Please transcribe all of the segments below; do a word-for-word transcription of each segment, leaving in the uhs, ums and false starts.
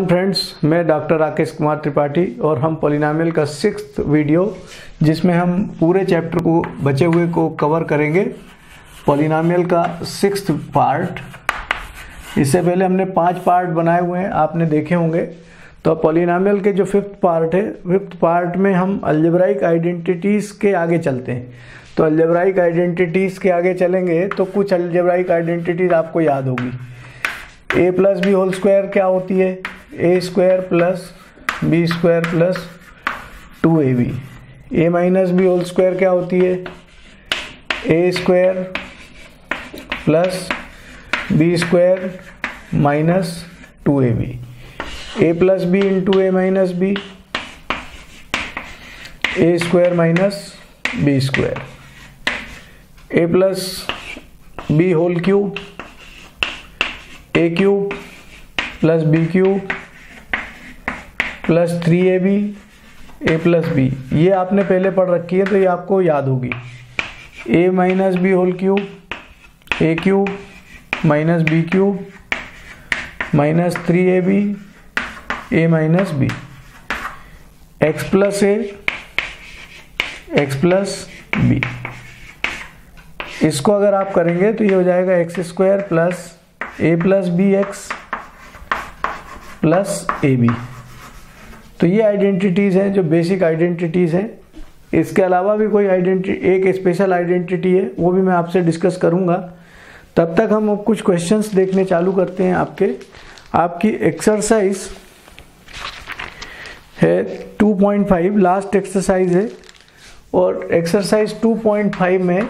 Friends, मैं doctor Rakesh Kumar Tripathi और हम पॉलिनोमियल का सिक्स्थ वीडियो जिसमें हम पूरे चैप्टर को बचे हुए को कवर करेंगे। पॉलिनोमियल का सिक्स्थ पार्ट, इससे पहले हमने पांच पार्ट बनाए हुए हैं, आपने देखे होंगे। तो पॉलिनोमियल के जो फिफ्थ पार्ट है, फिफ्थ पार्ट में हम अलजेब्राइक आइडेंटिटीज़ के आगे चलते हैं। तो अलजेब्राइक आइडेंटिटीज़ के आगे चलेंगे तो कुछ अलजेब्राइक आइडेंटिटीज़ आपको याद होगी। A plus b whole square क्या होती है? A square plus b square plus two a b. A minus b whole square क्या होती है? A square plus b square minus two a b. A plus b into a minus b, a square minus b square. A plus b whole cube, a cube plus b cube plus three a b, a plus b. ये आपने पहले पढ़ रखी है तो ये आपको याद होगी। A minus b whole cube, a cube minus b cube minus three a b, a minus b. X plus a, x plus b. इसको अगर आप करेंगे तो ये हो जाएगा x square plus a plus b x plus a b. तो ये आइडेंटिटीज़ हैं जो बेसिक आइडेंटिटीज़ हैं। इसके अलावा भी कोई आइडेंटिटी, एक स्पेशल आइडेंटिटी है, वो भी मैं आपसे डिस्कस करूंगा। तब तक हम अब कुछ क्वेश्चंस देखने चालू करते हैं। आपके आपकी एक्सरसाइज है two point five, last exercise है। और एक्सरसाइज टू पॉइंट फाइव में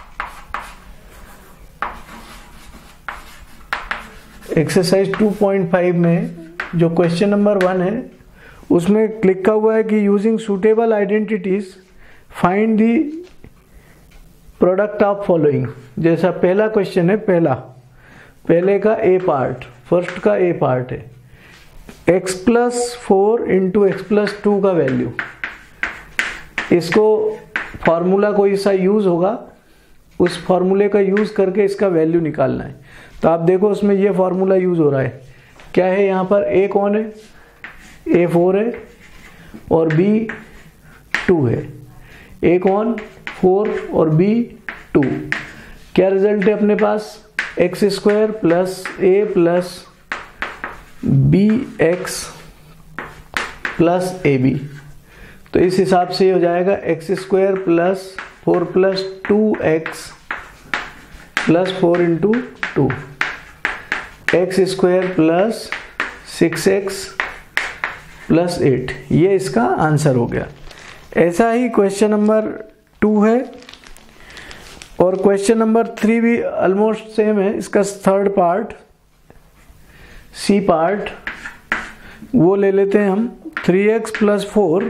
एक्सरसाइज टू पॉइंट फाइव में जो क्वेश्चन नंबर वन है उसमें लिखा हुआ है कि using suitable identities find the product of following. जैसा पहला क्वेश्चन है, पहला पहले का ए पार्ट, फर्स्ट का ए पार्ट है x plus four into x plus two का वैल्यू। इसको फॉर्मूला कोई सा यूज होगा, उस फॉर्मूले का यूज करके इसका वैल्यू निकालना है। तो आप देखो उसमें ये फॉर्मूला यूज हो रहा है। क्या है यहाँ पर? ए कौन है? ए फोर है और बी टू है। ए कौन? फोर और बी टू। क्या रिजल्ट है अपने पास? X square plus a plus b x plus a b. तो इस हिसाब से हो जाएगा x square plus four plus two x plus four into two, x square plus six x plus eight. ये इसका आंसर हो गया। ऐसा ही क्वेश्चन नंबर टू है और क्वेश्चन नंबर थ्री भी ऑलमोस्ट सेम है। इसका थर्ड पार्ट, सी पार्ट, वो ले लेते हैं हम। Three x plus four,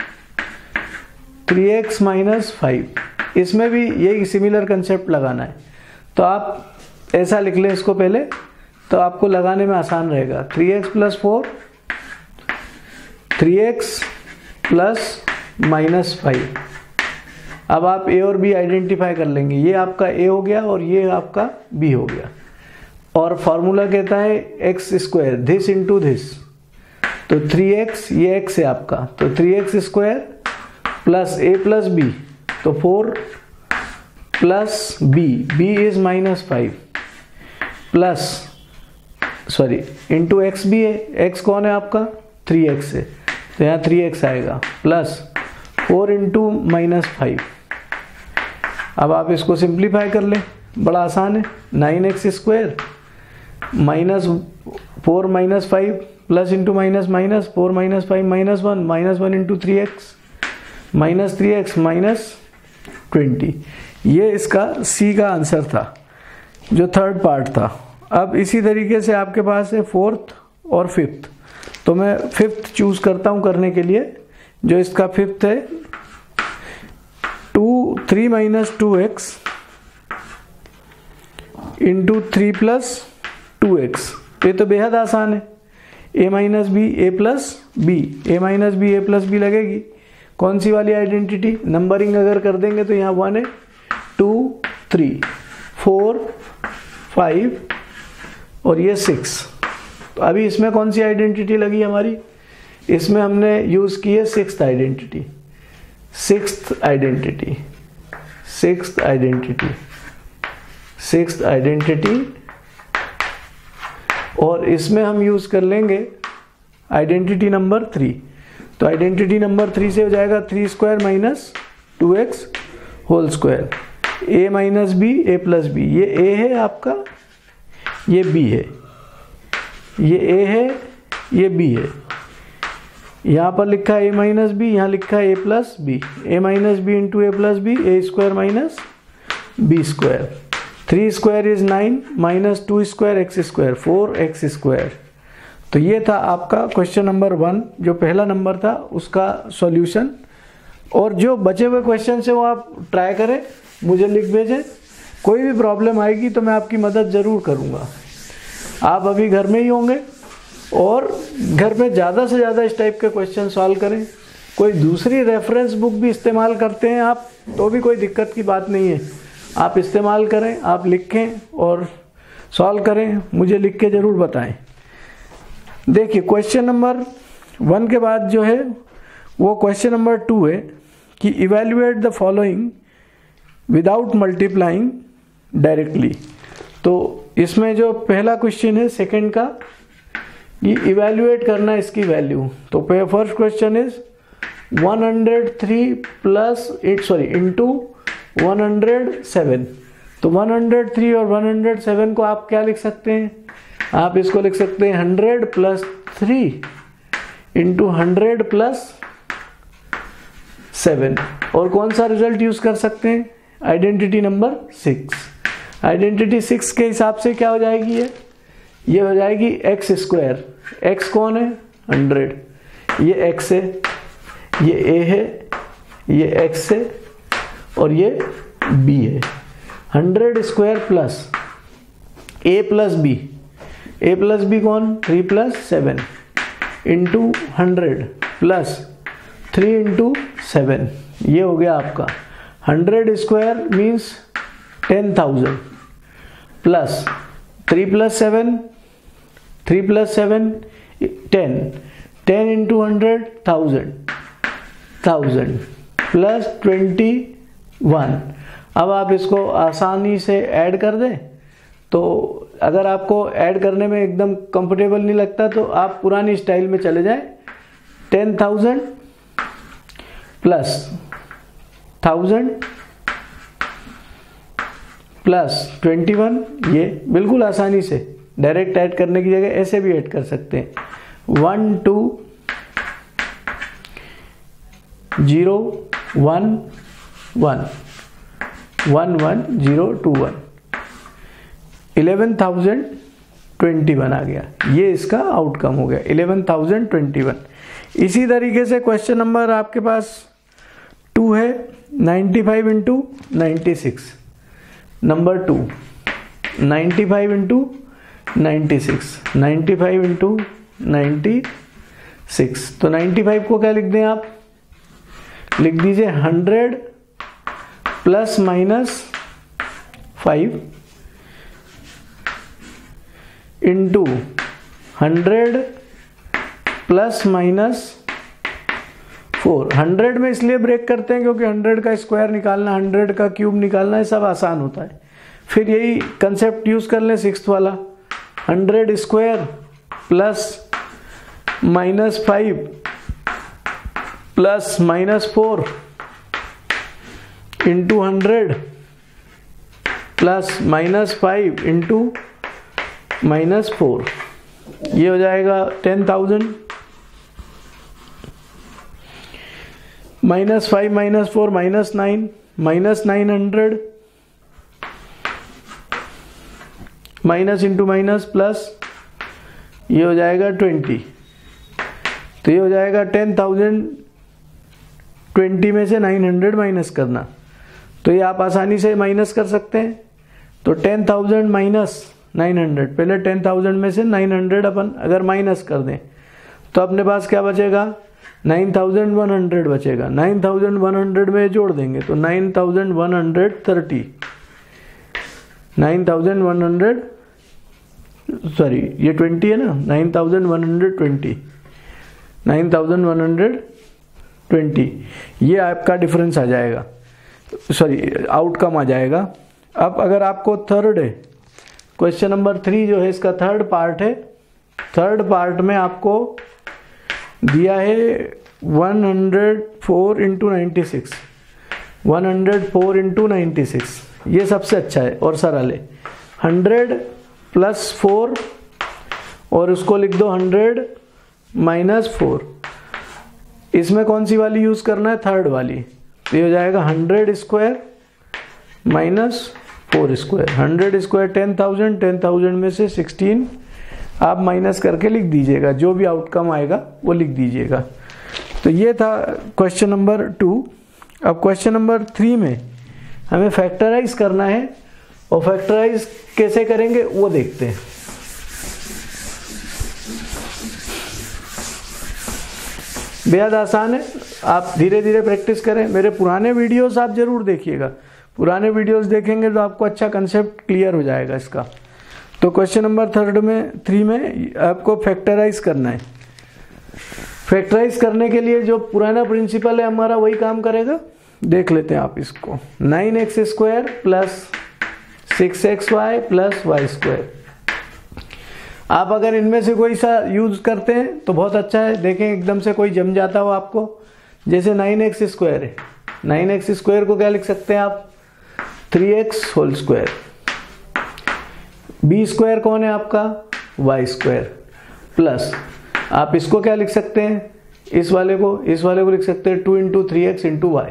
three x minus five. इसमें भी यही सिमिलर कंसेप्ट लगाना है। तो आप ऐसा लिख लें इसको पहले, तो आपको लगाने में आसान रहेगा। Three x plus four, three x plus minus five. अब आप ए और बी आइडेंटिफाई कर लेंगे। ये आपका ए हो गया और ये आपका बी हो गया। और फॉर्मूला कहता है x square this into this. तो थ्री एक्स, ये एक्स है आपका, तो three x square plus a plus b, तो four plus b, b is minus five plus sorry into x भी है। एक्स कौन है आपका? थ्री एक्स है, तो यहाँ थ्री एक्स आएगा plus four into minus five. अब आप इसको सिंप्लीफाई कर लें, बड़ा आसान है। Nine x square minus four minus five plus into minus minus four minus five minus one, minus one into three x minus three x minus twenty. ये इसका सी का आंसर था, जो थर्ड पार्ट था। अब इसी तरीके से आपके पास है फोर्थ और फिफ्थ। तो मैं फिफ्थ चूज करता हूं करने के लिए। जो इसका फिफ्थ है two three minus two x into three plus two x. ये तो बेहद आसान है। A minus b, a plus b, a minus b, a plus b लगेगी। कौन सी वाली आइडेंटिटी? नंबरिंग अगर कर देंगे तो यहाँ वन है, टू, थ्री, फोर, फाइव और ये सिक्स। तो अभी इसमें कौन सी आइडेंटिटी लगी हमारी, इसमें हमने यूज़ की है sixth identity, sixth identity sixth identity sixth identity और इसमें हम यूज़ कर लेंगे आइडेंटिटी नंबर थ्री। तो आइडेंटिटी नंबर थ्री से हो जाएगा three square minus two x whole square, a minus b a plus b, ये ए है आपका, ये बी है, ये ए है, ये बी है, यहाँ पर लिखा है ए माइनस बी, यहाँ लिखा है a plus b, a minus b into a plus b, a square minus b square, three square is nine minus two square x square, four x square. तो ये था आपका क्वेश्चन नंबर वन, जो पहला number था उसका solution. और जो बचे हुए क्वेश्चन है वो आप ट्राई करें, मुझे लिख भेजें, कोई भी प्रॉब्लम आएगी तो मैं आपकी मदद ज़रूर करूँगा। आप अभी घर में ही होंगे और घर में ज़्यादा से ज़्यादा इस टाइप के क्वेश्चन सॉल्व करें। कोई दूसरी रेफरेंस बुक भी इस्तेमाल करते हैं आप तो भी कोई दिक्कत की बात नहीं है, आप इस्तेमाल करें, आप लिखें और सॉल्व करें, मुझे लिख के ज़रूर बताएं। देखिए क्वेश्चन नंबर वन के बाद जो है वो क्वेश्चन नंबर टू है कि evaluate the following without multiplying directly. तो इसमें जो पहला क्वेश्चन है सेकंड का, ये इवैल्यूएट करना है इसकी वैल्यू। तो first question is one hundred three plus eight sorry into one hundred seven. तो वन हंड्रेड थ्री और वन हंड्रेड सेवन को आप क्या लिख सकते हैं, आप इसको लिख सकते हैं hundred plus three into hundred plus seven. और कौन सा रिजल्ट यूज कर सकते हैं, identity number six. Identity six के हिसाब से क्या हो जाएगी, ये ये हो जाएगी एक्स स्क्वायर। एक्स कौन है, हंड्रेड, ये एक्स है, ये ए है, ये एक्स है और ये बी है। Hundred square plus a plus b, a plus b कौन, three plus seven into hundred plus three into seven, ये हो गया आपका hundred square means ten thousand plus three plus seven, three plus seven ten, ten into hundred thousand, thousand plus twenty one. अब आप इसको आसानी से ऐड कर दें। तो अगर आपको ऐड करने में एकदम कंफर्टेबल नहीं लगता तो आप पुरानी स्टाइल में चले जाएं। Ten thousand plus thousand plus twenty one, ये बिल्कुल आसानी से डायरेक्ट ऐड करने की जगह ऐसे भी ऐड कर सकते हैं। One two zero one one one one zero two one, eleven thousand twenty one आ गया, ये इसका आउटकम हो गया इलेवन थाउजेंड ट्वेंटी वन। इसी तरीके से क्वेश्चन नंबर आपके पास टू है, ninety five into ninety six. Number two ninety five into ninety six, ninety five into ninety six. तो नाइन्टी फाइव को क्या लिख दें आप, लिख दीजिए hundred plus minus five into hundred plus minus four. Hundred में इसलिए ब्रेक करते हैं क्योंकि हंड्रेड का स्क्वायर निकालना, हंड्रेड का क्यूब निकालना, ये सब आसान होता है। फिर यही कंसेप्ट यूज कर लें सिक्स्थ वाला, hundred square plus minus five plus minus four into hundred plus minus five into minus four, ये हो जाएगा ten thousand. Minus five minus four minus nine, minus nine hundred minus into minus plus, ये हो जाएगा twenty. तो ये हो जाएगा टेन थाउजेंड, ट्वेंटी में से नाइन हंड्रेड माइनस करना, तो ये आप आसानी से माइनस कर सकते हैं। तो ten thousand minus nine hundred, पहले टेन थाउजेंड में से नाइन हंड्रेड अपन अगर माइनस कर दें तो अपने पास क्या बचेगा, नाइन थाउजेंड वन हंड्रेड बचेगा। नाइन थाउजेंड वन हंड्रेड में जोड़ देंगे तो nine thousand one hundred thirty, nine thousand one hundred sorry ये ट्वेंटी है ना, nine thousand one hundred twenty, nine thousand one hundred twenty, ये आपका डिफरेंस आ जाएगा, सॉरी आउटकम आ जाएगा। अब अगर आपको थर्ड है, क्वेश्चन नंबर थ्री जो है इसका थर्ड पार्ट है, थर्ड पार्ट में आपको दिया है one hundred four into ninety six, one hundred four into ninety six, ये सबसे अच्छा है और सरल है। हंड्रेड प्लस फोर और उसको लिख दो हंड्रेड माइनस फोर, इसमें कौन सी वाली यूज करना है, थर्ड वाली, तो ये हो जाएगा hundred square minus four square, hundred square ten thousand, ten thousand में से सिक्सटीन आप माइनस करके लिख दीजिएगा, जो भी आउटकम आएगा वो लिख दीजिएगा। तो ये था क्वेश्चन नंबर टू। अब क्वेश्चन नंबर थ्री में हमें फैक्टराइज करना है, और फैक्टराइज कैसे करेंगे वो देखते हैं। बेहद आसान है, आप धीरे धीरे प्रैक्टिस करें। मेरे पुराने वीडियोस आप जरूर देखिएगा, पुराने वीडियोस देखेंगे तो आपको अच्छा कंसेप्ट क्लियर हो जाएगा इसका। तो क्वेश्चन नंबर थर्ड में थ्री में आपको फैक्टराइज करना है। फैक्टराइज करने के लिए जो पुराना प्रिंसिपल है हमारा वही काम करेगा। देख लेते हैं आप इसको, nine x square plus six x y plus y square. आप अगर इनमें से कोई सा यूज करते हैं तो बहुत अच्छा है। देखें एकदम से कोई जम जाता हो आपको, जैसे नाइन एक्स स्क्वायर है, नाइन एक्स स्क्वायर को क्या लिख सकते हैं आप, three x whole square. B square कौन है आपका, वाई स्क्वायर, प्लस आप इसको क्या लिख सकते हैं, इस वाले को इस वाले को लिख सकते हैं two into three x into y.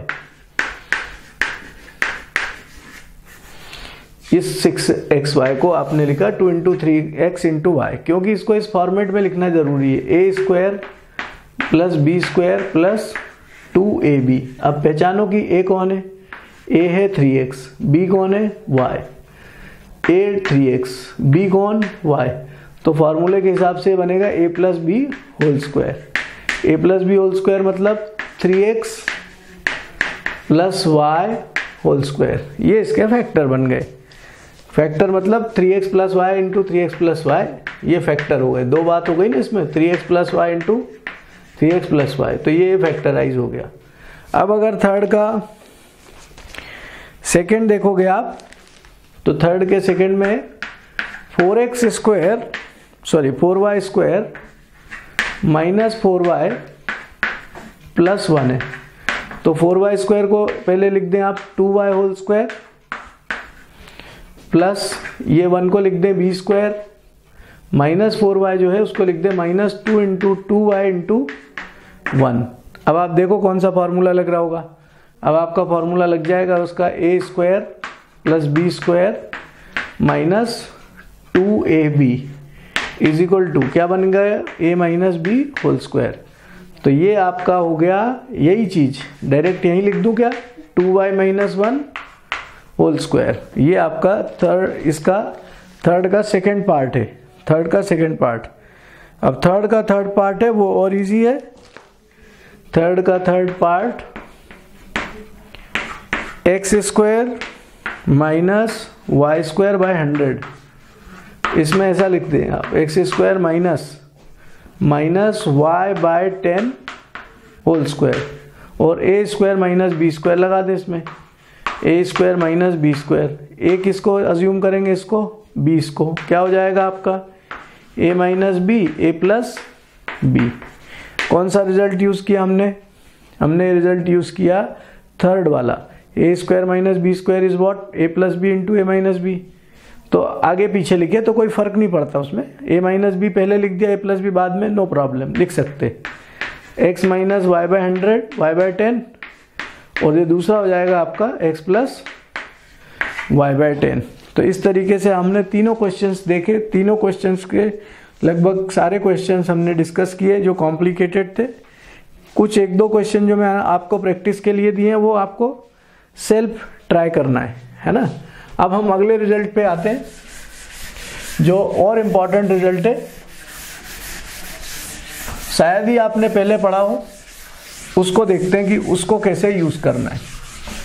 इस सिक्स एक्स वाई को आपने लिखा two into three x into y, क्योंकि इसको इस फॉर्मेट में लिखना जरूरी है, a square plus b square plus two a b. अब पहचानो कि ए कौन है, ए है थ्री एक्स, बी कौन है y, a three x, b कौन वाई। तो फॉर्मूले के हिसाब से बनेगा a plus b whole square. A plus b whole square मतलब three x plus y whole square, ये इसके फैक्टर बन गए। फैक्टर मतलब three x plus y into three x plus y, ये फैक्टर हो गए। दो बात हो गई ना इसमें, three x plus y into three x plus y, तो ये फैक्टराइज हो गया। अब अगर थर्ड का सेकेंड देखोगे आप, तो थर्ड के सेकेंड में four x square sorry four y square minus four y plus one है। तो फोर वाई स्क्वायर को पहले लिख दें आप two y whole square, plus ये वन को लिख दें b square, minus four y जो है उसको लिख दें minus two into two y into one. अब आप देखो कौन सा फॉर्मूला लग रहा होगा। अब आपका फॉर्मूला लग जाएगा उसका, a square plus b square minus two a b is equal to क्या बन गया, a minus b whole square. तो ये आपका हो गया यही चीज, डायरेक्ट यहीं लिख दूं क्या, two y minus one whole square. ये आपका थर्ड, इसका थर्ड का सेकेंड पार्ट है, थर्ड का सेकेंड पार्ट। अब थर्ड का थर्ड पार्ट है वो और इजी है। थर्ड का third part x square minus y square by hundred, इसमें ऐसा लिख दें आप, x square minus minus y by ten whole square, और a square minus b square लगा दें इसमें, a square minus b square. A किसको अज्यूम करेंगे, इसको बीस को, क्या हो जाएगा आपका a minus b a plus b. कौन सा रिजल्ट यूज किया हमने, हमने रिजल्ट यूज किया थर्ड वाला, a square minus b square is what, a plus b into a minus b. तो आगे पीछे लिखे तो कोई फर्क नहीं पड़ता उसमें, ए माइनस बी पहले लिख दिया, ए प्लस बी बाद में, नो प्रॉब्लम, लिख सकते। X minus y by hundred y by ten, और ये दूसरा हो जाएगा आपका x plus y by ten. तो इस तरीके से हमने तीनों क्वेश्चंस देखे, तीनों क्वेश्चंस के लगभग सारे क्वेश्चंस हमने डिस्कस किए जो कॉम्प्लिकेटेड थे। कुछ एक दो क्वेश्चन जो मैं आपको प्रैक्टिस के लिए दिए हैं वो आपको सेल्फ ट्राई करना है, है ना। अब हम अगले रिजल्ट पे आते हैं जो और इम्पॉर्टेंट रिजल्ट है, शायद ही आपने पहले पढ़ा हो, उसको देखते हैं कि उसको कैसे यूज करना है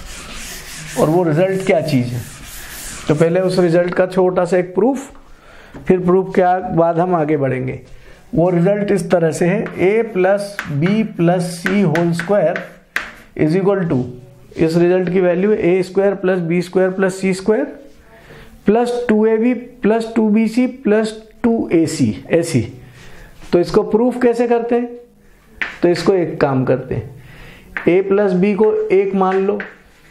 और वो रिजल्ट क्या चीज है। तो पहले उस रिजल्ट का छोटा सा एक प्रूफ फिर प्रूफ के बाद हम आगे बढ़ेंगे। वो रिजल्ट इस तरह से है, a plus b plus c whole square is equal to, इस रिजल्ट की value a square plus b square plus c square plus two a b plus two b c plus two a c a c. तो इसको proof कैसे करते हैं? तो इसको एक काम करते हैं, ए प्लस बी को एक मान लो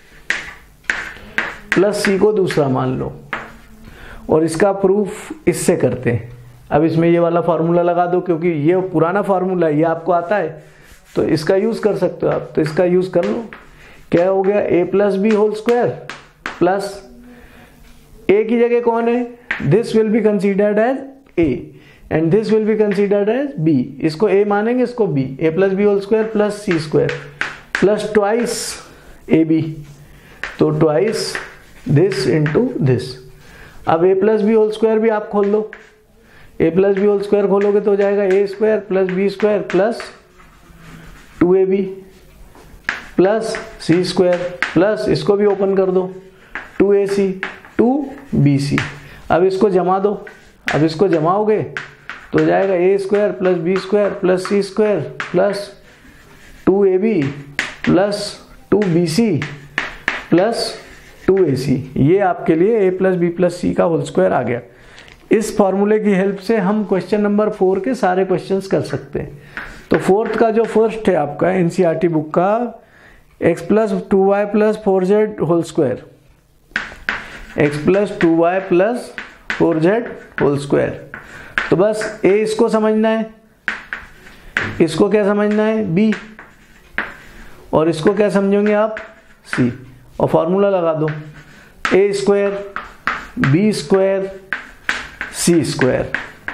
प्लस सी को दूसरा मान लो, और इसका प्रूफ इससे करते हैं। अब इसमें ये वाला फार्मूला लगा दो, क्योंकि ये पुराना फार्मूला है, ये आपको आता है तो इसका यूज कर सकते हो आप, तो इसका यूज कर लो। क्या हो गया? A plus b whole square plus a की जगह कौन है? This will be considered as a and this will be considered as b. इसको ए मानेंगे, इसको b. A plus b whole square plus c square plus twice a b, तो twice this into this. अब a plus b whole square भी आप खोल लो, a plus b whole square खोलोगे तो हो जाएगा a square plus b square plus two a b plus c square plus, इसको भी ओपन कर दो, two a c two b c. अब इसको जमा दो, अब इसको जमाओगे तो हो जाएगा a square plus b square plus c square plus two a b plus two b c plus two a c. ये आपके लिए a plus b plus c का होल स्क्वायर आ गया। इस फॉर्मूले की हेल्प से हम क्वेश्चन नंबर फोर के सारे क्वेश्चंस कर सकते हैं। तो फोर्थ का जो फर्स्ट है आपका एनसीईआरटी बुक का, x plus two y plus four z whole square, x plus two y plus four z whole square. तो बस ए इसको समझना है, इसको क्या समझना है? बी, और इसको क्या समझोगे आप? सी, और फॉर्मूला लगा दो, a square b square c square.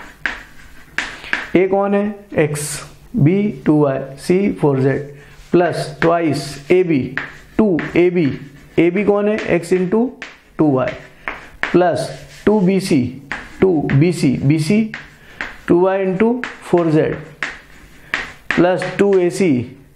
A कौन है? X, b two y, c four z plus twice a b two a b, a b कौन है? X into two y plus two b c two b c b c two y into four z plus two a c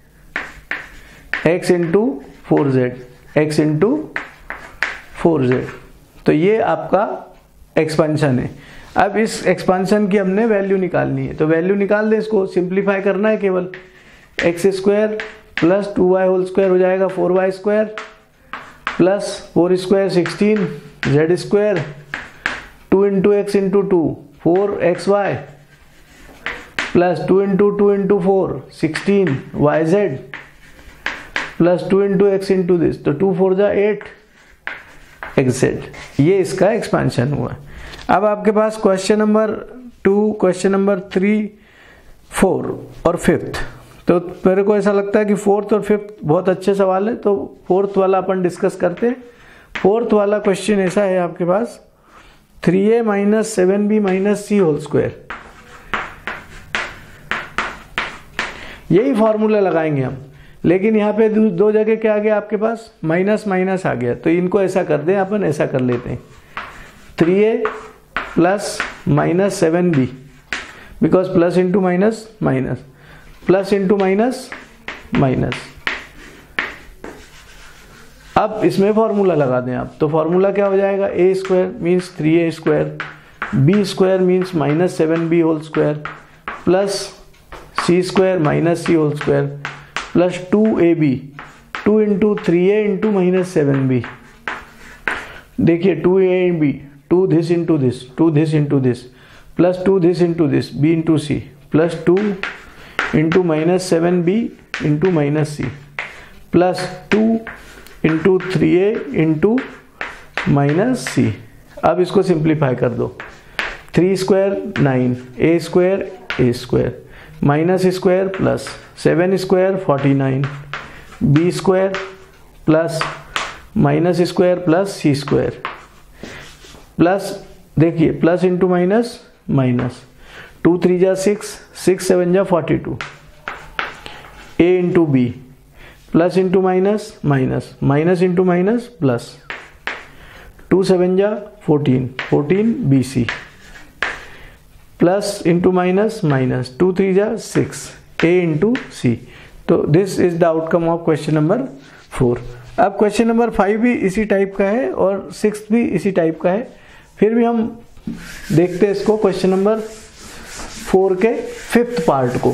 x into four z x into four z. तो ये आपका expansion है। अब इस expansion की हमने value निकालनी है, तो वैल्यू निकाल दें, इसको सिंप्लीफाई करना है केवल। X square plus two y whole square हो जाएगा four y square plus four square sixteen, z square two into x into two four x y plus two into two into four sixteen y z plus two into x into this, तो two four जा eight x z. ये इसका expansion हुआ। अब आपके पास question number two, question number three, four और fifth. तो मेरे को ऐसा लगता है कि फोर्थ और फिफ्थ बहुत अच्छे सवाल है, तो फोर्थ वाला अपन डिस्कस करते हैं। फोर्थ वाला क्वेश्चन ऐसा है आपके पास, three a minus seven b minus c whole square. यही फॉर्मूला लगाएंगे हम, लेकिन यहाँ पे दो, दो जगह क्या आ गया आपके पास? माइनस माइनस आ गया। तो इनको ऐसा कर दें, अपन ऐसा कर लेते हैं, three a plus minus seven b, because plus into minus minus, plus into minus minus. अब इसमें फॉर्मूला लगा दें आप, तो फॉर्मूला क्या हो जाएगा? A square means three a square, b square means minus seven b whole square plus c square minus c whole square plus two a b, two into three a into minus seven b. देखिए two a b, two this into this, two this into this plus two this into this, b into c plus two into minus seven b into minus c plus two into three a into minus c. अब इसको simplify कर दो, three square nine, a square a square minus square plus seven square forty nine, b square plus minus square plus c square plus, देखिए plus into minus minus, two three जा six, six seven जा forty two, a into b plus into minus minus, minus into minus plus, two seven जा fourteen, fourteen b c plus into minus minus, two three जा six, a into c. तो this is the outcome of question number four. अब question number five भी इसी type का है और six भी इसी टाइप का है। फिर भी हम देखते हैं इसको क्वेश्चन नंबर फोर के फिफ्थ पार्ट को।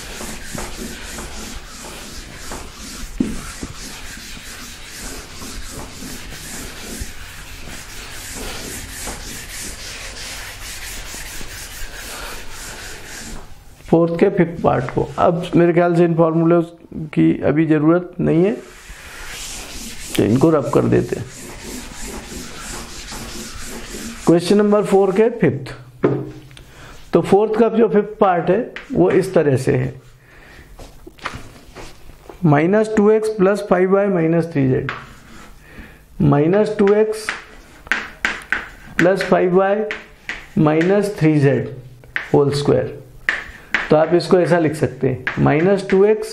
फोर्थ के फिफ्थ पार्ट को। अब मेरे ख्याल से इन फॉर्मूले की अभी ज़रूरत नहीं है, तो इनको रब कर देते हैं। क्वेश्चन नंबर फोर के फिफ्थ। तो फोर्थ का जो फिफ्थ पार्ट है वो इस तरह से है, minus two x plus five y minus three z, minus two x plus five y minus three z whole square. तो आप इसको ऐसा लिख सकते हैं, minus two x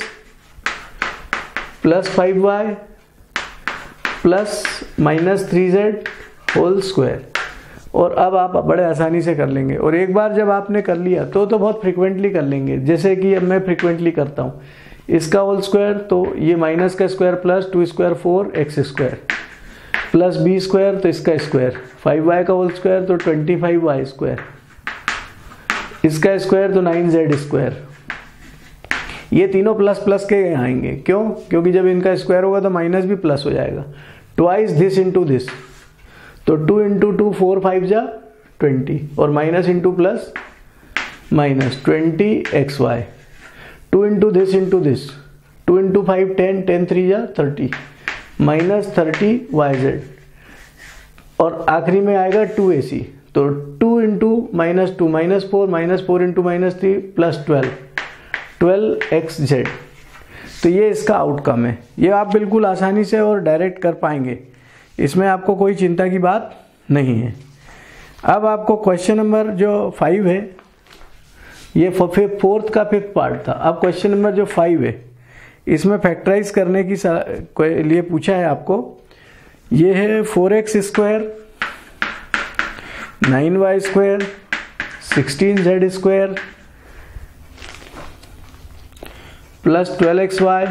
plus five y plus minus three z whole square. और अब आप बड़े आसानी से कर लेंगे, और एक बार जब आपने कर लिया तो तो बहुत फ्रिक्वेंटली कर लेंगे, जैसे कि अब मैं फ्रिक्वेंटली करता हूँ। इसका होल स्क्वायर तो ये माइनस का square plus two square four x square plus b square, तो इसका स्क्वायर फाइव वाई का होल स्क्वायर तो ट्वेंटी फाइव वाई स्क्वायर, इसका स्क्वायर तो नाइन जेड स्क्वायर। ये तीनों प्लस प्लस के आएंगे, क्यों? क्योंकि जब इनका स्क्वायर होगा तो माइनस भी प्लस हो जाएगा। ट्वाइस दिस इंटू दिस, तो two into two four five जा ट्वेंटी, और minus into plus minus twenty x y. Two into this into this, two into five ten, ten three जा thirty, minus thirty y z. और आखिरी में आएगा two a c, तो two into minus two minus four, minus four into minus three plus twelve, twelve x z. तो ये इसका outcome है। ये आप बिल्कुल आसानी से और डायरेक्ट कर पाएंगे, इसमें आपको कोई चिंता की बात नहीं है। अब आपको क्वेश्चन नंबर जो फाइव है, ये फोर्थ का फिफ्थ पार्ट था। अब क्वेश्चन नंबर जो फाइव है, इसमें फैक्टराइज करने की लिए पूछा है आपको। ये है four x square, nine y square, sixteen z square plus twelve x y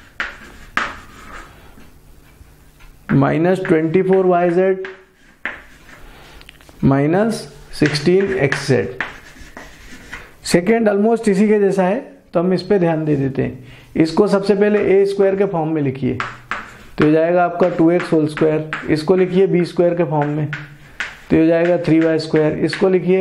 minus twenty four y z minus sixteen x z. Second almost इसी के जैसा है, तो हम इस पे ध्यान दे देते हैं। इसको सबसे पहले ए स्क्वायर के फॉर्म में लिखिए, तो हो जाएगा आपका टू एक्स होल स्क्वायर। इसको लिखिए बी स्क्वायर के फॉर्म में, तो हो जाएगा थ्री वाई स्क्वायर। इसको लिखिए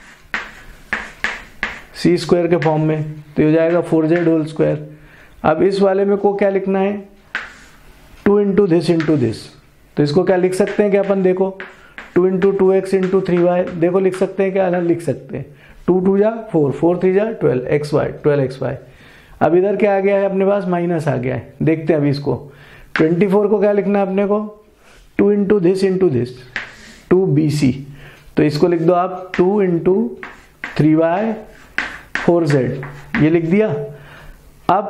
सी स्क्वायर के फॉर्म में, तो हो जाएगा फोर जेड होल स्क्वायर। अब इस वाले में को क्या लिखना है, two into this into this. तो इसको क्या लिख सकते हैं कि अपन देखो, two into two x into three y, देखो लिख सकते हैं क्या? लिख सकते हैं, टू टू जा फोर, फोर थ्री जा twelve x y, twelve x y. अब इधर क्या आ गया है अपने पास, माइनस आ गया है। देखते हैं अभी इसको, ट्वेंटी फोर को क्या लिखना है अपने को, two into this into this, two b c. तो इसको लिख दो आप two into three y four z, ये लिख दिया। अब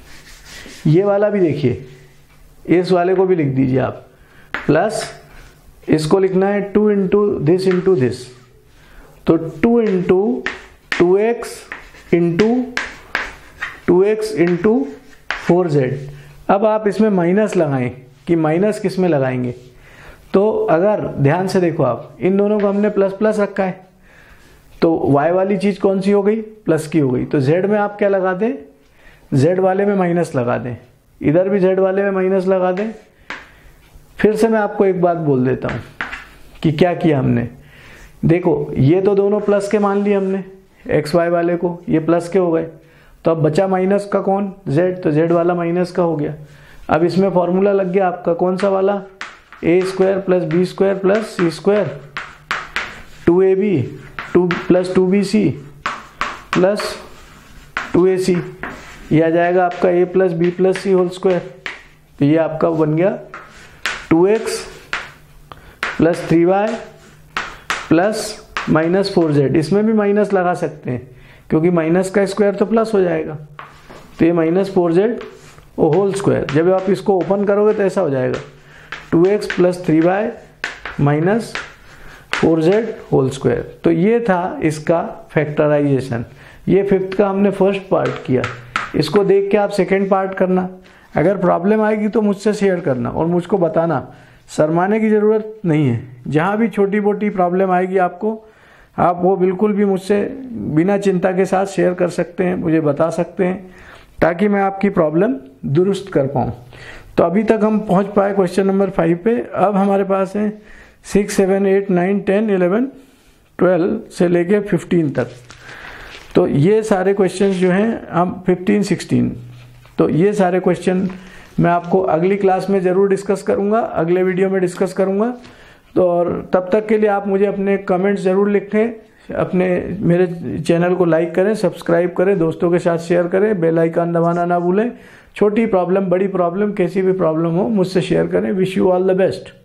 ये वाला भी देखिए, इस वाले को भी लिख दीजिए आप, प्लस इसको लिखना है two into this into this, तो two into two x into two x into four z. अब आप इसमें माइनस लगाएं कि माइनस किस में लगाएंगे, तो अगर ध्यान से देखो आप, इन दोनों को हमने प्लस प्लस रखा है, तो y वाली चीज कौन सी हो गई, प्लस की हो गई। तो z में आप क्या लगा दें, z वाले में माइनस लगा दें, इधर भी z वाले में माइनस लगा दें। फिर से मैं आपको एक बात बोल देता हूं कि क्या किया हमने। देखो ये तो दोनों प्लस के मान लिए हमने, एक्स वाई वाले को, ये प्लस के हो गए। तो अब बचा माइनस का कौन, z, तो z वाला माइनस का हो गया। अब इसमें फॉर्मूला लग गया आपका कौन सा वाला, a square plus b square plus c square, two a b two plus two b c plus two a c. ये आ जाएगा आपका a plus b plus c whole square. तो ये आपका बन गया two x plus three y plus minus four z. इसमें भी माइनस लगा सकते हैं क्योंकि माइनस का स्क्वायर तो प्लस हो जाएगा। तो ये माइनस फोर जेड और होल स्क्वायर, जब आप इसको ओपन करोगे तो ऐसा हो जाएगा two x plus three y minus four z whole square. तो ये था इसका फैक्टराइजेशन। ये फिफ्थ का हमने फर्स्ट पार्ट किया। इसको देख के आप सेकेंड पार्ट करना। अगर प्रॉब्लम आएगी तो मुझसे शेयर करना और मुझको बताना शर्माने की ज़रूरत नहीं है। जहाँ भी छोटी मोटी प्रॉब्लम आएगी आपको, आप वो बिल्कुल भी मुझसे बिना चिंता के साथ शेयर कर सकते हैं, मुझे बता सकते हैं, ताकि मैं आपकी प्रॉब्लम दुरुस्त कर पाऊँ। तो अभी तक हम पहुँच पाए क्वेश्चन नंबर फाइव पे। अब हमारे पास है six seven eight nine ten eleven twelve से लेके फिफ्टीन तक। तो ये सारे क्वेश्चंस जो हैं हम फिफ्टीन सिक्सटीन, तो ये सारे क्वेश्चन मैं आपको अगली क्लास में ज़रूर डिस्कस करूँगा, अगले वीडियो में डिस्कस करूँगा। तो और तब तक के लिए आप मुझे अपने कमेंट्स ज़रूर लिखें, अपने मेरे चैनल को लाइक करें, सब्सक्राइब करें, दोस्तों के साथ शेयर करें, बेल आइकन दबाना ना भूलें। छोटी प्रॉब्लम, बड़ी प्रॉब्लम, कैसी भी प्रॉब्लम हो मुझसे शेयर करें। Wish you all the best.